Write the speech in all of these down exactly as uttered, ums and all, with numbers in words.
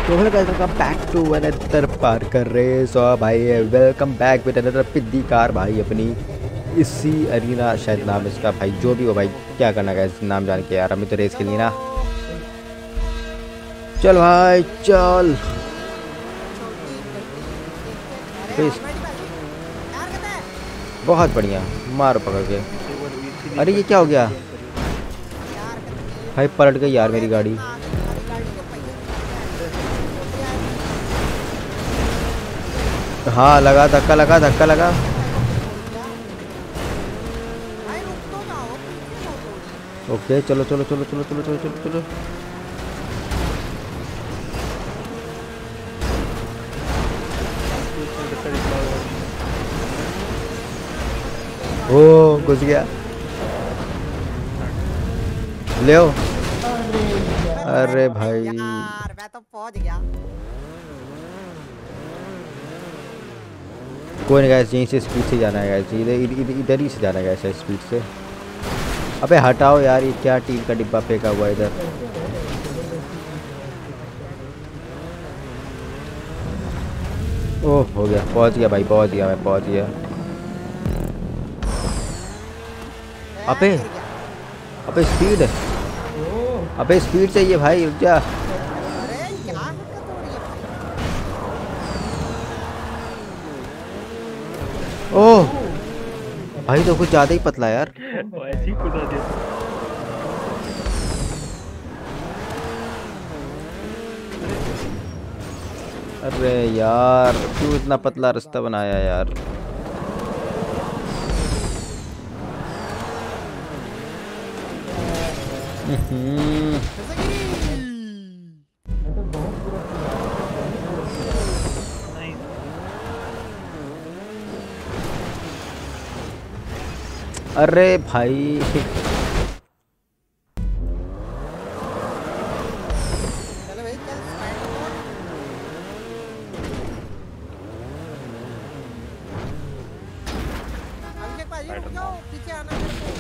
तो hello guys, welcome back to another पार कर रहे सो भाई। वेलकम बैक विद अनदर पिद्दी कार भाई अपनी इसी अरीना शायद नाम इसका भाई, जो भी हो भाई। क्या करना गाइस नाम जान के यार, हमें तो रेस खेलनी ना। चल भाई चल। तो इस बहुत बढ़िया मारो पकड़ के। अरे ये क्या हो गया भाई, पलट गई यार मेरी गाड़ी। हाँ लगा धक्का, लगा धक्का लगा। ओके चलो चलो चलो चलो चलो चलो चलो चलो। ओ घुस गया ले ओ। अरे भाई यार मैं तो पहुंच गया। कोई नहीं गाइस, यहीं से स्पीड से जाना है गाइस, इधर इधर इधर ही से जाना है गाइस स्पीड से। अबे हटाओ यार, ये क्या टीम का डिब्बा फेंका हुआ है इधर। ओह हो गया, पहुंच गया भाई, पहुंच गया मैं, पहुंच गया। अबे अबे स्पीड, अबे स्पीड चाहिए भाई, रुक जा। अरे क्या हरकत हो रही है भाई? ओह भाई तो कुछ ज्यादा ही पतला यार। ऐसे ही कुदा दिया। अरे यार क्यों इतना पतला रास्ता बनाया यार। हम्म अरे भाई चलो भाई चल स्पाइडर मोड। अभिषेक भाई रुक जाओ, पीछे आना मेरे को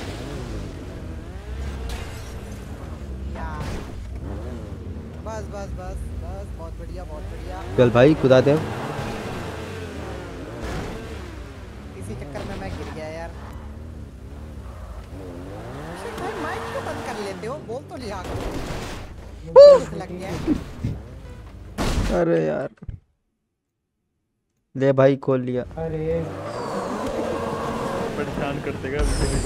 यार। बस बस बस बस, बहुत बढ़िया बहुत बढ़िया। चल भाई खुदा दे। इसी चक्कर में मैं गिर गया यार। अभिषेक भाई माइक क्यों बंद कर लेते हो, बोल तो लिया करो। दुख लग गया है। अरे यार ले भाई खोल लिया। अरे परेशान कर देगा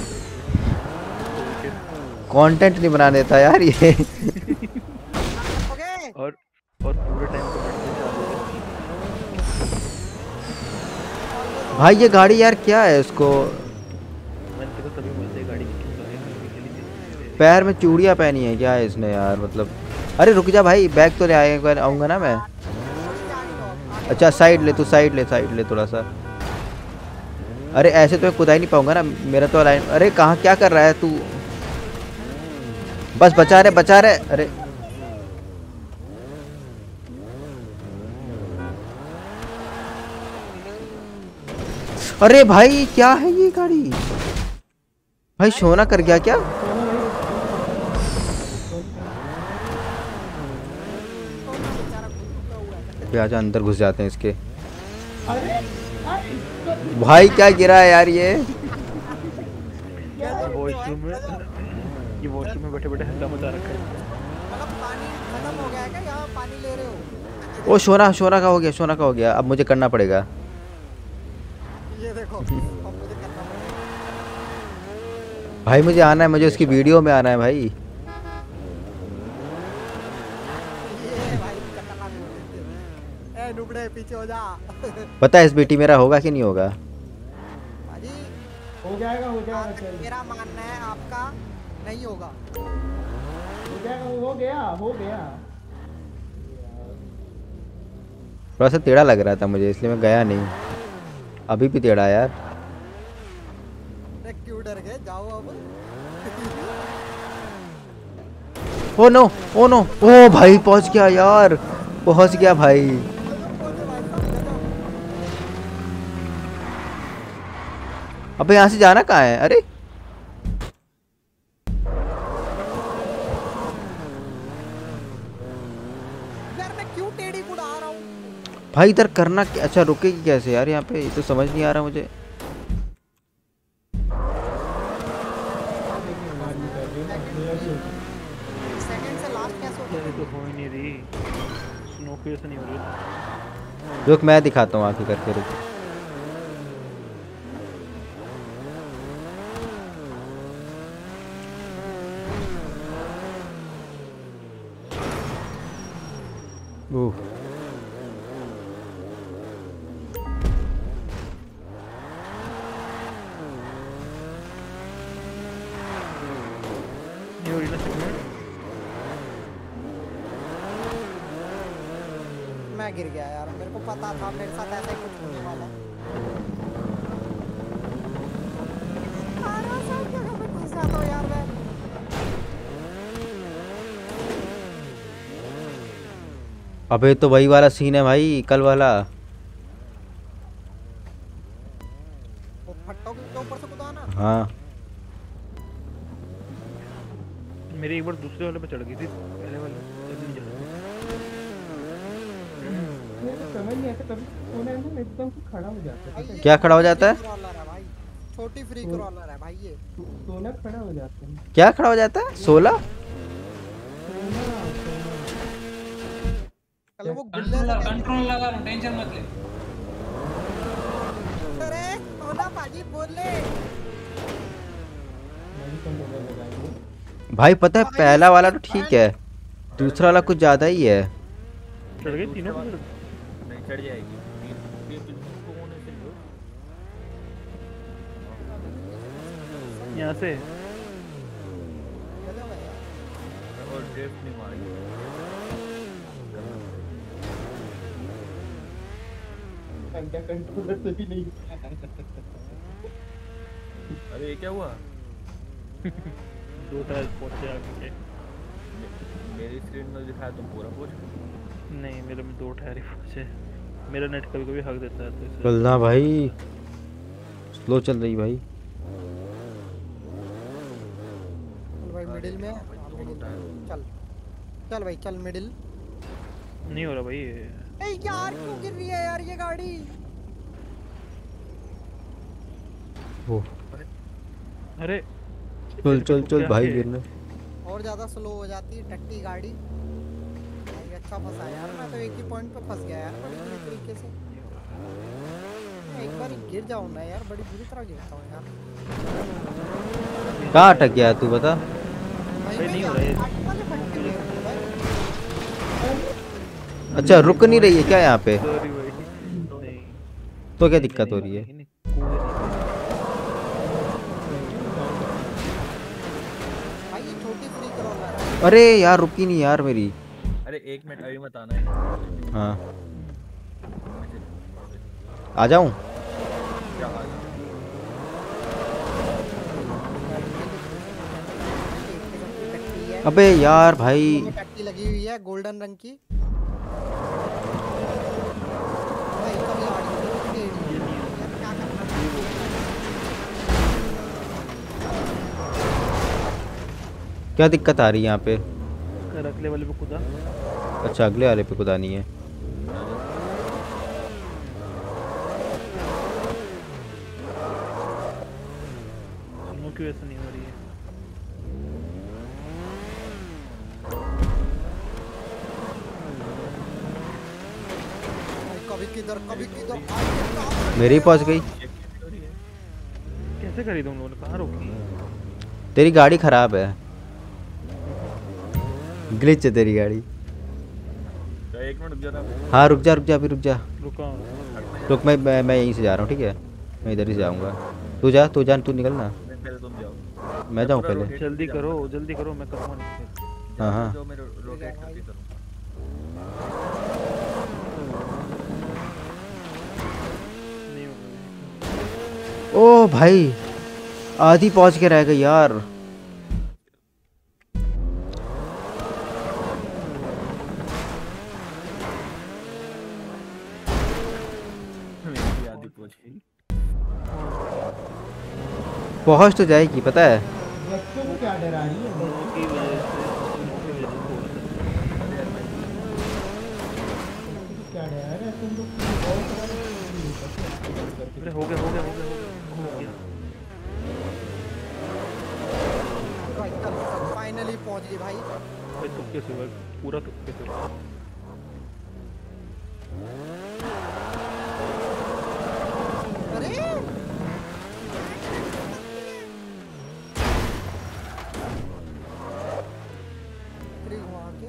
कंटेंट नहीं बना देता यार ये। ओके और और पूरे टाइम कमेंट में चालू है। भाई ये गाड़ी यार क्या है, इसको मैंने तेरे को तभी बोलते हैं गाड़ी की क्यों है। पैर में चूड़ियां पहनी है क्या है इसने यार, मतलब। अरे रुक जा भाई, बैग तो ले आए आऊंगा ना मैं। अच्छा साइड ले, तू साइड ले, साइड ले थोड़ा सा। अरे ऐसे तो मैं कुदा ही नहीं पाऊंगा ना, मेरा तो लाइन। अरे कहाँ क्या कर रहा है तू, बस बचा रहे बचा रहे। अरे अरे भाई क्या है ये गाड़ी, भाई सोना कर गया क्या। आजा अंदर घुस जाते हैं इसके। भाई क्या गिरा है यार ये। वॉशरूम में ये वॉशरूम में बैठे बैठे हल्ला मचा रखा है। मतलब पानी खत्म हो गया है क्या, यहाँ पानी ले रहे हो? ओ सोना, सोना का हो गया, सोना का हो गया। अब मुझे करना पड़ेगा। ये देखो अब मुझे करना पड़ेगा। भाई मुझे आना है, मुझे उसकी वीडियो में आना है भाई। ये भाई खतरनाक बोल देते। ए नुबड़े पीछे हो जा। पता है इस बेटी मेरा होगा कि नहीं होगा। भाजी हो जाएगा हो जाएगा आज चल मेरा मानना है आपका नहीं होगा। हो जाएगा, हो गया हो गया। थोड़ा सा टेढ़ा लग रहा था मुझे, इसलिए मैं गया नहीं। अभी भी टेढ़ा यार। अरे क्यों डर गए, जाओ अब। ओ नो ओ नो, ओ भाई पहुंच गया यार, पहुंच गया भाई। अबे यहाँ से जाना कहाँ है। अरे यार मैं क्यों टेढ़ी उड़ा रहा हूँ? भाई इधर करना क्या? अच्छा रुकेगी कैसे यार यहाँ पे? ये तो समझ नहीं आ रहा मुझे। सेकंड से लास्ट कैसे होता यार ये है? तो हो ही नहीं रही, स्नो की वजह से नहीं हो रही। रुक मैं दिखाता हूँ आके करके, रुक। ओह नहीं हो रही ना सेकंड। मैं गिर गया यार, मेरे को पता था मेरे साथ ऐसा ही कुछ होने वाला। अरे सर जगह पे घुस जाता हूँ यार मैं। अबे तो वही वाला सीन है भाई, कल वाला। वो फट्टों के ऊपर से कूदा ना। हाँ मेरी एक बार दूसरे वाले पे चढ़ गई थी, पहले वाले तब नहीं चढ़ गई। मेरे को समझ नहीं आता, कभी सोना है ना एकदम से खड़ा हो जाता है, भाई पता है? ये क्या खड़ा हो जाता है? फ्री क्रॉलर है भाई, छोटी फ्री क्रॉलर है भाई ये। सो- सोना खड़ा हो जाता है। क्या खड़ा हो जाता है? सोलह? सोना सोना कल वो गुल्ले कंट्रोल से कंट्रोल लगा रहा हूं, टेंशन मत ले। अरे सोना पाजी बोल ले। मेरी कंट्रोल लगाएंगे। भाई पता है पहला वाला तो ठीक है, दूसरा वाला कुछ ज्यादा ही है। चढ़ गई तीनों पे चढ़ गई। नहीं चढ़ जाएगी। ये तो तुमको होने से लो। यहाँ से चलो भाई यार। और ड्रिफ्ट नहीं मारेगी। क्या कंट्रोलर से भी नहीं। अरे ये क्या हुआ? दो टायर पहुंचे आगे। मेरी स्क्रीन में दिखाया तुम पूरा पहुंच गए। नहीं मेरे में दो टायर ही पहुंचे। मेरा नेट कभी कभी हक देता है तो इसे चलना भाई, स्लो चल रही भाई। चल भाई मिडिल में। हाँ, मिडिल में। चल चल भाई चल मिडिल। नहीं हो रहा भाई ये। ए यार क्यों गिर रही है यार ये गाड़ी? ओह अरे चल चल चल क्या भाई है? गिरने। और ज्यादा स्लो हो जाती है टट्टी गाड़ी। भाई अच्छा फंसा यार, मैं तो एक ही पॉइंट पे फंस गया यार बड़ी बुरी तरीके से। मैं एक बार ही गिर जाऊं ना यार, बड़ी बुरी तरह गिरता हूं यार। कहाँ अटक गया तू बता? भाई भाई मैं नहीं हो यहाँ रहा ये। आगे वाले फटके में हूँ भाई। अच्छा रुक नहीं रही है क्या यहाँ पे? सॉरी भाई नहीं। तो क्या दिक्कत हो रही है? नहीं, नहीं, कूदे नहीं। भाई ये छोटी फ्री क्रॉलर है। अरे यार रुकी नहीं यार मेरी। अरे एक मिनट अभी मत आना है। हाँ आ जाऊं? क्या आ गया? टट्टी है। अबे यार भाई। में टट्टी लगी हुई है गोल्डन रंग की। भाई कभी गाड़ी टेढ़ी है। यार क्या करना है? क्या दिक्कत आ रही है यहाँ पे? कर अगले वाले पे कूदा। अच्छा अगले वाले पे कुदानी है। स्नो की वजह से नहीं हो रही है। भाई कभी किधर कभी किधर आगे कहाँ- मेरी पहुंच गई। कैसे करी तुम लोगों ने, कहाँ रोकी? तेरी गाड़ी खराब है, ग्लिच है तेरी गाड़ी। तो एक मिनट रुक जरा। हाँ रुक जा रुक जा अभी रुक जा। रुका हूँ। रुक मैं मैं मैं यहीं से जा रहा हूँ, ठीक है? मैं इधर ही जाऊँगा। तू जा तू जा तू निकल ना। पहले तुम जाओ। मैं जाऊँ पूरा पहले? rotate जल्दी करके करो जल्दी करो, मैं करूँगा नहीं। जाओ। हाँ हाँ जो मैं रोटेट करके करूँ। नहीं हो रहा। ओ भाई आधी पहुंच के रह गई यार। मेरी आदि पहुंच गई। पहुंच तो जाएगी पता है। बच्चों को क्या डरा रही है? स्नो की वजह से स्नो की वजह से हो रहा है। तुम लोग और करा रहे हो, नहीं होता क्या? अरे हो गया हो गया हो गया हो गया हो गया। भाई चल फाइनली पहुंच गए भाई। भाई तुक्के से भाई, पूरा तुक्के से। अरे फ्री हुआ के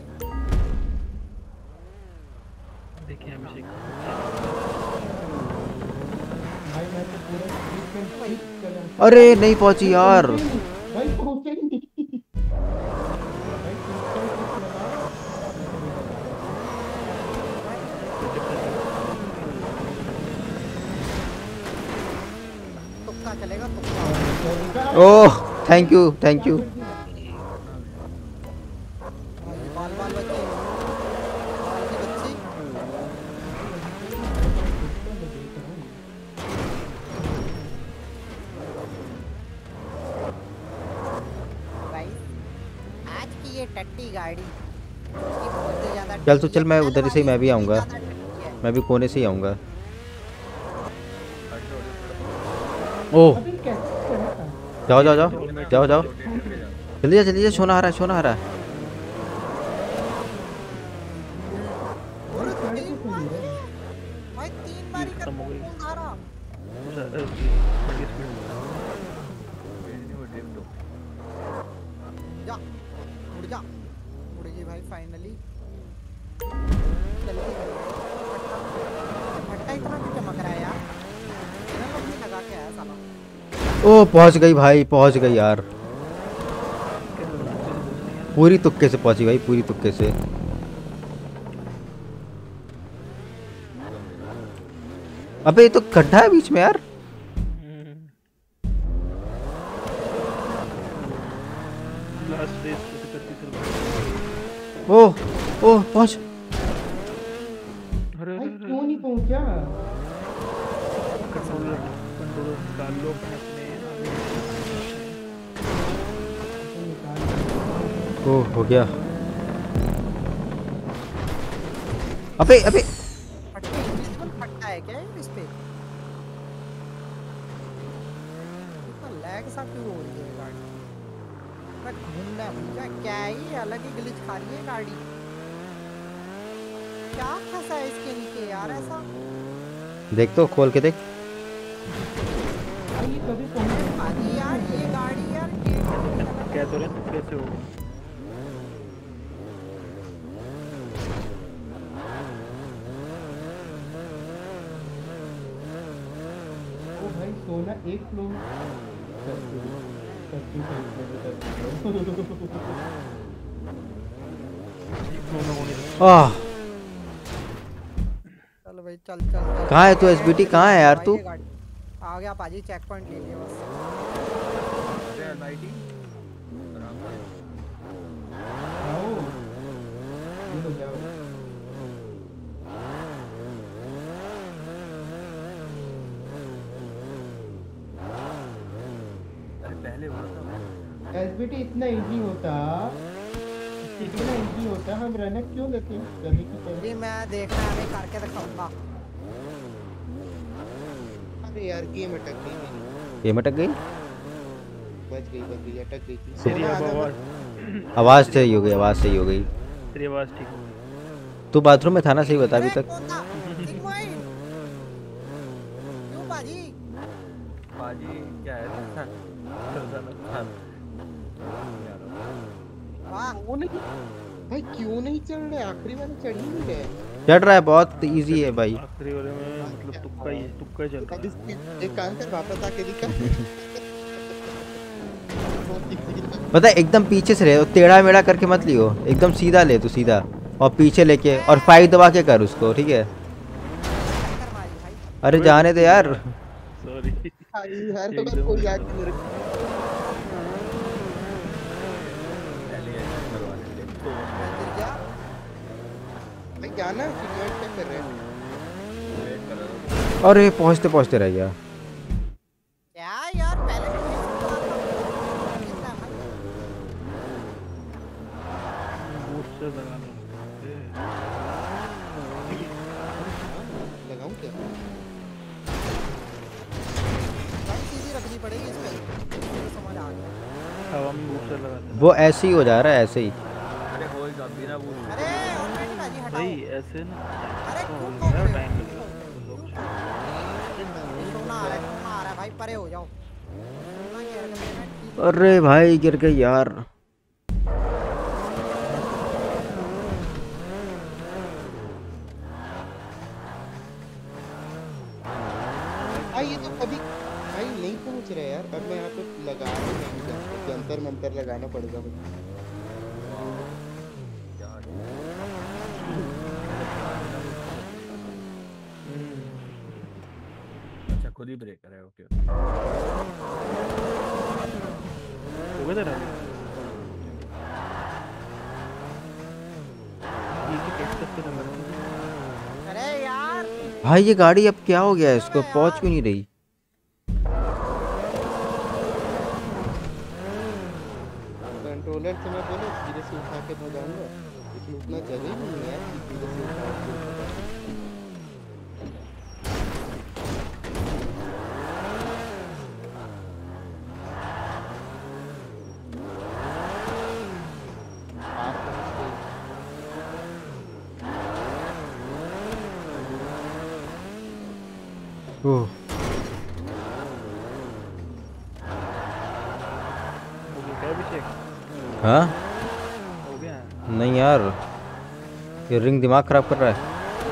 देखिए हमेशा एक भाई मैं तो पूरा ट्रीटमेंट ठीक कर रहा हूँ। अरे नहीं पहुंची यार। भाई पहुंचे ही नहीं। भाई ट्रीटमेंट ठीक लगा। तुक्का चलेगा तुक्का। Oh thank you thank you. भाई बाल बाल बच्चे बाल की बच्ची भाई आज की ये टट्टी गाड़ी ये बहुत ही ज्यादा चल तो टट्टी चल, है। मैं कल उधर से ही वाली मैं भी इससे आऊंगा। ज्यादा टट्टी है। मैं भी कोने से ही आऊंगा। ओह अबे कैसे चढ़ा था? जाओ जाओ जाओ जाओ जाओ जल्दी जा जल्दी जा, सोना आ रहा है सोना आ रहा है। और चढ़ तीन के बार चली है। भाई तीन बार ही कर खत्म हो गई। कौन आ रहा बड़ी स्पीड में। जा उड़ जा उड़ गई भाई फाइनली। जल्दी कर भट्टा इतना क्यों चमक रहा है यार? इतना लोग नहीं लगा के आया साला। ओह पहुंच गई भाई पहुंच गई यार। पूरी तुक्के से पहुंची भाई पूरी तुक्के से। अबे ये तो गड्ढा है बीच में यार। लास्ट रेस कैसे करती चल। ओह ओह पहुंच। अरे भाई अरे क्यों नहीं पहुंचा? कंट्रोलर कंट्रोलर निकाल लो अपने अपने तो निकाल। ओह हो गया। अबे अबे फट्टे इनविजिबल फट्टा है क्या ये इस पे? इतना लैग सा क्यों हो रही है ये गाड़ी? मैं घूमना भूला क्या है ये? अलग ही ग्लिच खा रही है गाड़ी। क्या फंसा है इसके नीचे यार ऐसा? देख तो खोल के देख। भाई ये कभी पहुंचा? अरे यार ये गाड़ी यार ये क्या तो रहे तुम कैसे हो। ओ भाई सोना एक फ्लोर करती है। करती है, करती है। दोनों होने दो। आह चल भाई चल चल चल। कहाँ है तू? एस बी टी कहाँ है यार भाई तू? ये गाड़ी आ गया पाजी। चेक पॉइंट ले लिया बस। अरे लाइटिंग आराम से। आओ ये लो जाओ। अरे पहले हुआ था। एसबीटी इतना इजी होता, इतना इजी होता हम रनर क्यों लेते हैं कभी की तरह? ये मैं देखना है, मैं करके दिखाऊंगा। अरे यार गेम अटक गई मेरी। ये मटक गई। बच गई बच गई अटक गई थी। तेरी सोना अब आधा आवाज आवाज सही हो गई आवाज सही हो गई। तेरी आवाज ठीक हो गई। तू बाथरूम में था ना? सही बता अभी अरे तक। कौन था? सिग्मोइड। क्यों पाजी? पाजी क्या है? वाह क्यों नहीं भाई क्यों नहीं चल रहे? आखिरी वाले चढ़ ही नहीं रहे। चढ़ रहा है बहुत इजी है भाई। आखिरी वाले में मतलब तुक्का ही तुक्का ही चल रहा अब है। इसकी एक काम कर वापस आके दिखा। पता है एकदम पीछे से ले, टेढ़ा मेढ़ा करके मत लियो, एकदम सीधा ले तू सीधा और पीछे लेके और फाइव दबा के कर उसको, ठीक है? कर मारी भाई। अरे जाने दे यार। सॉरी भाई यार एकदम तो कोई याद नहीं रखा। पहले ऐसे करवाने के लिए। मैं गिर गया। भाई जाना सिगरेट पे कर रहे हैं। वेट कर रहा था। अरे पहुंचते पहुंचते रह गया। क्या यार पहले तो ये सब चला था। कितना भाई? बूस्ट से लगा लो। बूस्टर लगाते वो ऐसे ही हो जा रहा है ऐसे ही। अरे हो ही जाती ना वो। अरे ऑलरेडी भाजी हटाओ। भाई ऐसे ना अरे तो क्यों हो ठोक गया रहे टाइम हो? लगेगा लोग सोना आ रहा है सोना आ रहा है भाई, परे हो जाओ। सोना की हरकत है, मैं ठीक नहीं अरे हूँ। भाई गिर गई यार। भाई ये तो कभी भाई नहीं पहुंच रहा यार। अब मैं यहाँ पे लगा रहा हूँ, जंतर मंतर लगाना पड़ेगा मुझे। अच्छा खुद ही ब्रेकर है, ओके। हो गया तेरा ये की कैक्टस पे लगा रहा अरे यार भाई ये गाड़ी अब क्या हो गया है, इसको पहुंच क्यों नहीं रही। कंट्रोलर से मैं बोला धीरे से उठा के भगाऊंगा, लेकिन उतना जगह ही नहीं है यार कि धीरे से उठा के भगाऊं। आप समझते हैं। ओह हो गया क्या अभिषेक? हाँ हो गया नहीं यार, ये रिंग दिमाग खराब कर रहा है।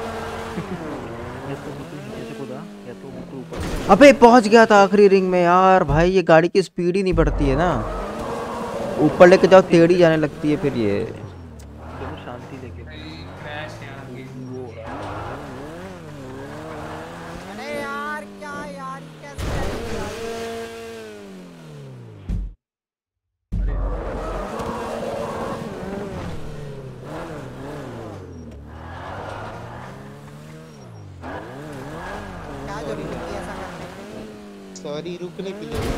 या तो बिल्कुल नीचे से कूदा या तो बिल्कुल ऊपर। अबे पहुंच गया था आखिरी रिंग में यार। भाई ये गाड़ी की स्पीड ही नहीं बढ़ती है ना, ऊपर लेके जाओ टेढ़ी जाने लगती है फिर ये। दोनों शांति लेके क्रैश यार गेम। वो हो रहा है। अरे यार क्या यार कैसे करेंगे यार? क्या जरूरत थी ऐसा करने की? सॉरी रुकने के लिए।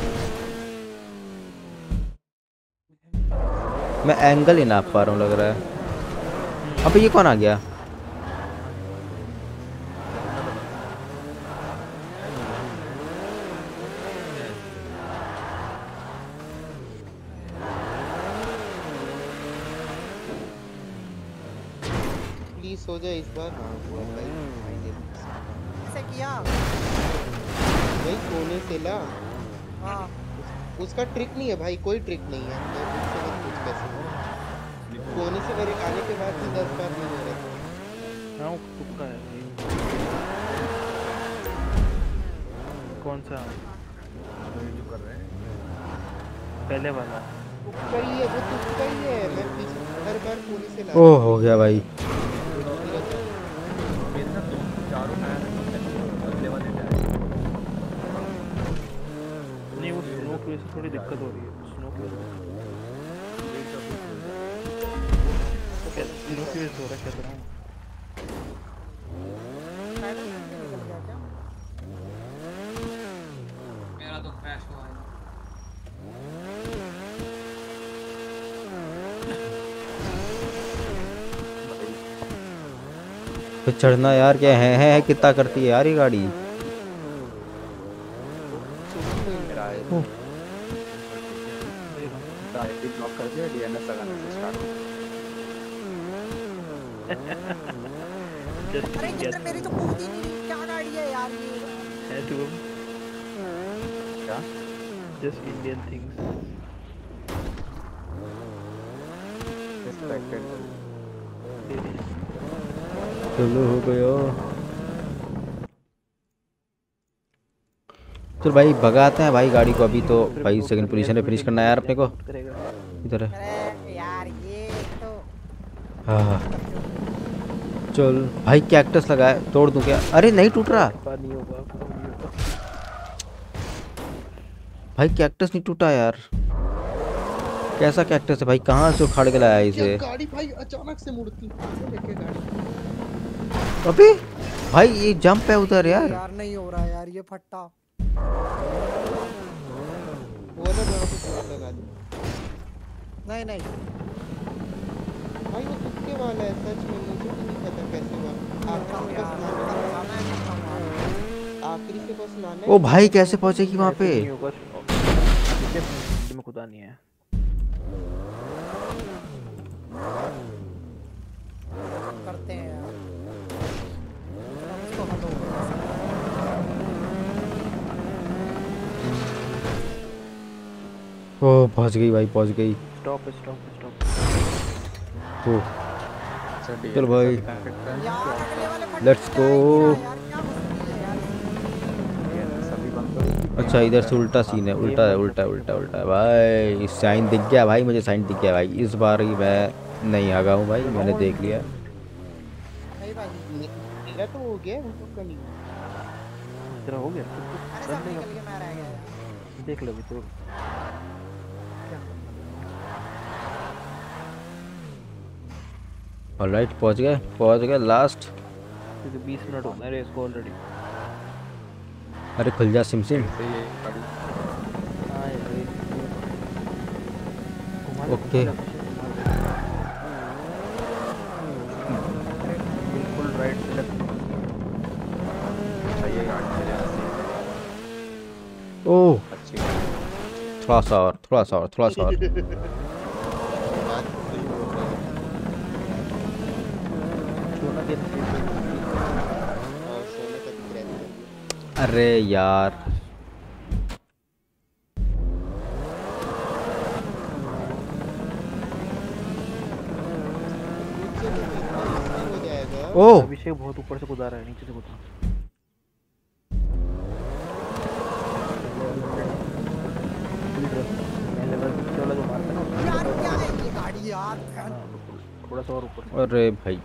मैं एंगल ही नाप पा रहा हूँ लग रहा है। अबे ये कौन आ गया। प्लीज हो जाए इस बार। हाँ हुआ भाई, फाइनली। कैसे किया? भाई कोने से ला। हाँ उसका ट्रिक नहीं है भाई, कोई ट्रिक नहीं है। मैं मुझसे मत पूछ कैसे। कोने से मेरे आने के बाद भी दस बार नहीं हो रहा। हाँ वो तुक्का है ये। कौन सा जो कर रहे हैं पहले वाला? तुक्का ही है वो, तुक्का ही है। मैं पीछे हर बार कोने से ला। ओह हो गया भाई। मेरे ना दो चारों टायर अगले वाले टायर। नहीं वो स्नो की वजह से थोड़ी दिक्कत हो रही है। स्नो की वजह से क्या स्नो की वजह से हो रहा है क्या बताऊँ? स्पाइडर मैन भी निकल गया क्या? मेरा तो क्रैश हुआ है। तो चढ़ना यार क्या है है, है कितना करती है यार ये गाड़ी। ब्लॉक कर दिया, डीएनएस लगाने से स्टार्ट हो जस्ट अरे क्या यार मेरी तो कूद ही नहीं रही, क्या गाड़ी है यार ये? है तू क्या जस्ट इंडियन थिंग्स। रिस्पेक्टेड। चलो हो गया। चल भाई भगाते हैं भाई गाड़ी को। अभी तो भाई सेकंड पोजीशन पे फिनिश करना है यार अपने को। करेगा इधर है। अरे यार ये तो हाँ चल भाई कैक्टस लगाए, तोड़ दूं क्या। अरे नहीं टूट रहा पर नहीं होगा आपको नहीं होगा। भाई, कैक्टस नहीं टूटा यार। कैसा कैक्टस है भाई, कहाँ से उखाड़ के लाया क्या इसे। गाड़ी भाई अचानक से मुड़ती है। लेके गाड़ी अबे भाई ये जंप है उधर यार। यार नहीं हो रहा यार ये फट्टा। वो ना जगह पे थोड़ा लगा दे नहीं नहीं भाई। वो तुक्के वाला है सच में, मुझे भी नहीं पता कैसे हुआ। आखिरी से बस लाना है। आखिरी से बस लाना है। ओ भाई कैसे पहुंचेगी वहाँ पे। ऐसे नहीं होगा। इसके में खुदा नहीं है। ओ पहुंच गई भाई, पहुंच गई। Stop stop stop. ओ अच्छा डी चल भाई यार अगले वाले पट्टी लेट्स पे जाएगी गो। क्या यार, क्या मुश्किल है यार। सभी बंदों की अच्छा इधर से उल्टा सीन है, उल्टा है, उल्टा है, उल्टा है, उल्टा है भाई। साइन दिख गया भाई मुझे, साइन दिख गया भाई। इस बार ही मैं नहीं आगा हूँ भाई, मैंने देख लिया। नहीं भाई, मे- मेरा तो हो गया, उन लोग का नहीं हुआ। तेरा हो गया अरे कर सब लेगा। निकल के मैं रह गया यार। देख लो अभी तो ऑलराइट पहुंच गए, पहुंच गए लास्ट। क्योंकि बीस मिनट होना है रेस को ऑलरेडी। अरे खुल जा सिम सिम। से ये गाड़ी हाँ ये रेस घुमा ले, ओके। घुमा ले, घुमा ले। बिल्कुल राइट से लेफ्ट। अच्छा ये गाड़ी मेरे यहाँ से ओह अच्छी गाड़ी थोड़ा सा और, थोड़ा सा और, थोड़ा सा और। बात तो सही बोल रहे हैं। सोना के नसीब में और सोने का दिख रहा है। अरे यार नीचे तो इतना इजी हो जाएगा। ओह अभिषेक बहुत ऊपर से कूदा रहा है, नीचे से कूदा। पहले बस नीचे वाला जो मारता है ना, यार क्या है ये गाड़ी यार। हाँ, थोड़ा सा और ऊपर से। अरे भाई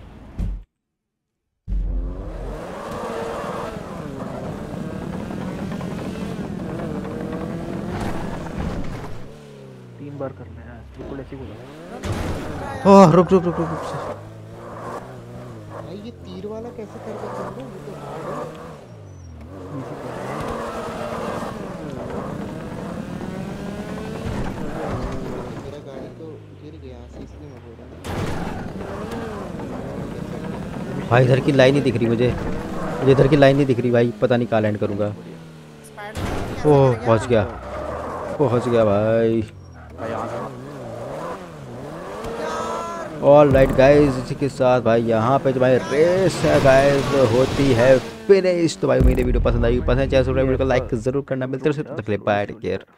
तीन बार करना है, बिल्कुल ऐसे ही कूदा। ओह रुक रुक रुक रुक, रुक। भाई ये तीर वाला कैसे कर रहे तुम लोग? ये तो हार्ड है। मेरा गाड़ी तो गिर गया से, इसलिए मैं बोल रहा हूँ। भाई इधर की लाइन नहीं दिख रही मुझे, मुझे इधर की लाइन नहीं दिख रही भाई, पता नहीं कहाँ लैंड करूँगा। स्पाइडर ओह पहुंच गया, पहुंच गया भाई। भाई यहाँ से ऑल राइट गाइज, इसी के साथ भाई यहाँ पे जो भाई रेस है गाइज होती है फिनिश। तो भाई मेरी वीडियो पसंद आई, पसंद चाहे वीडियो को लाइक जरूर करना। मिलते हैं, तब तक के लिए बाय, टेक केयर।